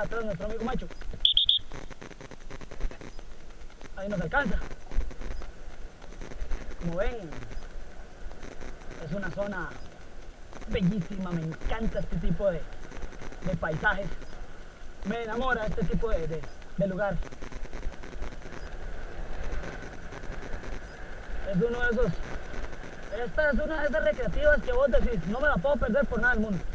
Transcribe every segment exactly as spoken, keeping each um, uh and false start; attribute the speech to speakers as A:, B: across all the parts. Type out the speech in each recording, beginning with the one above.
A: atrás nuestro amigo Macho. Ahí nos alcanza. Como ven, es una zona bellísima, me encanta este tipo de, de paisajes, me enamora este tipo de, de, de lugar. Es uno de esos, esta es una de esas recreativas que vos decís, no me la puedo perder por nada del mundo.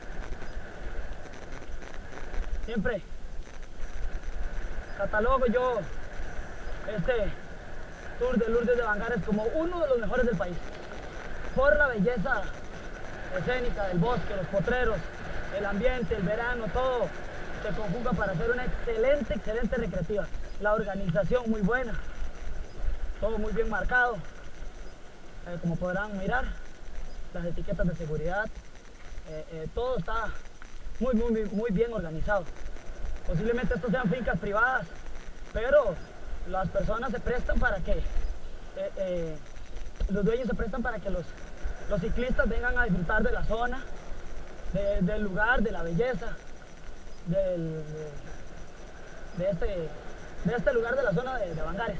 A: Siempre catalogo yo este Tour de Lourdes de Bangares como uno de los mejores del país, por la belleza escénica del bosque, los potreros, el ambiente, el verano, todo se conjuga para hacer una excelente, excelente recreativa. La organización muy buena, todo muy bien marcado, eh, como podrán mirar, las etiquetas de seguridad, eh, eh, todo está muy, muy, muy bien organizado. Posiblemente estos sean fincas privadas, pero las personas se prestan para que, eh, eh, los dueños se prestan para que los, los ciclistas vengan a disfrutar de la zona, de, del lugar, de la belleza, del, de, de, este, de este lugar de la zona de, de Bangares.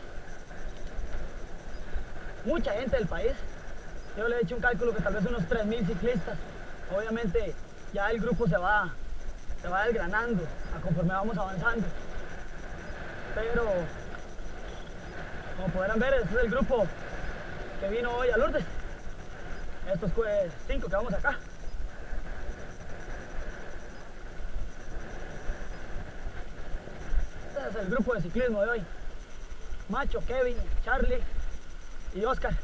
A: Mucha gente del país, yo le he hecho un cálculo que tal vez unos tres mil ciclistas. Obviamente ya el grupo se va, se va desgranando a conforme vamos avanzando, pero como podrán ver, este es el grupo que vino hoy a Lourdes. Estos cinco que vamos acá. Este es el grupo de ciclismo de hoy. Macho, Kevin, Charlie y Oscar.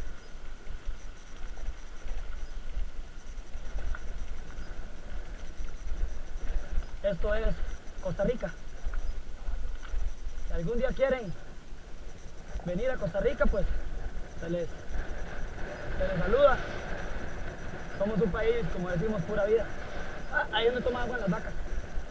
A: Esto es Costa Rica. Si algún día quieren venir a Costa Rica, pues se les, se les saluda. Somos un país, como decimos, pura vida. Ah, ahí donde toman agua las vacas.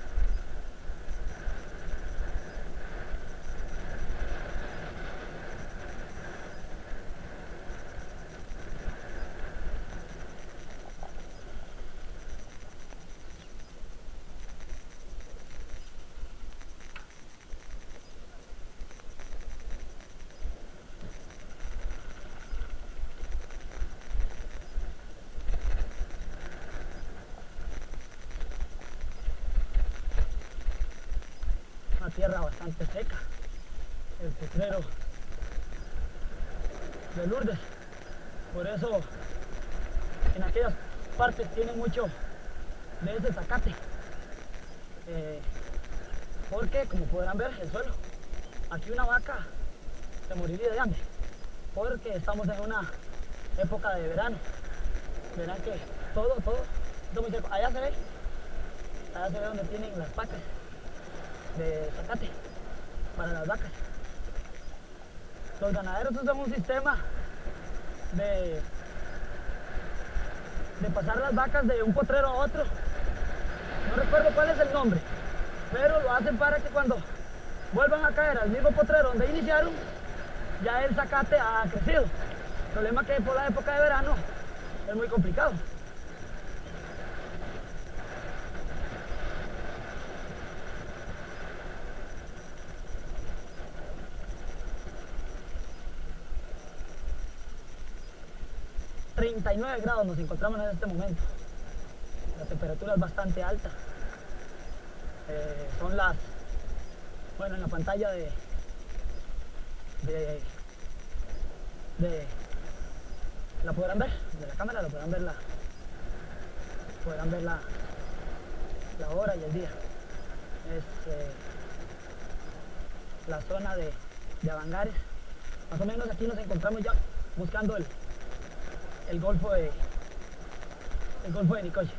A: Una tierra bastante seca, el potrero de Lourdes. Por eso en aquellas partes tiene mucho de ese zacate, eh, porque como podrán ver el suelo, aquí una vaca se moriría de hambre, porque estamos en una época de verano. Verán que todo, todo está muy seco. Allá se ve, allá se ve donde tienen las vacas de zacate para las vacas. Los ganaderos usan un sistema de, de pasar las vacas de un potrero a otro. No recuerdo cuál es el nombre, pero lo hacen para que cuando vuelvan a caer al mismo potrero donde iniciaron, ya el zacate ha crecido. El problema es que por la época de verano es muy complicado. treinta y nueve grados nos encontramos en este momento. La temperatura es bastante alta. Eh, son las, bueno, en la pantalla de, de, de, la podrán ver, de la cámara, la podrán ver la, podrán ver la, la hora y el día. Es eh, la zona de, de Bangares. Más o menos aquí nos encontramos ya buscando el el golfo de el golfo de Nicoya.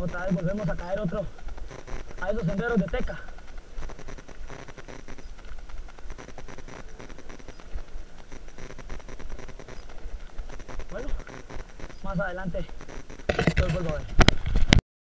A: otra vez volvemos a caer otro a esos senderos de teca. Bueno, más adelante los vuelvo a ver.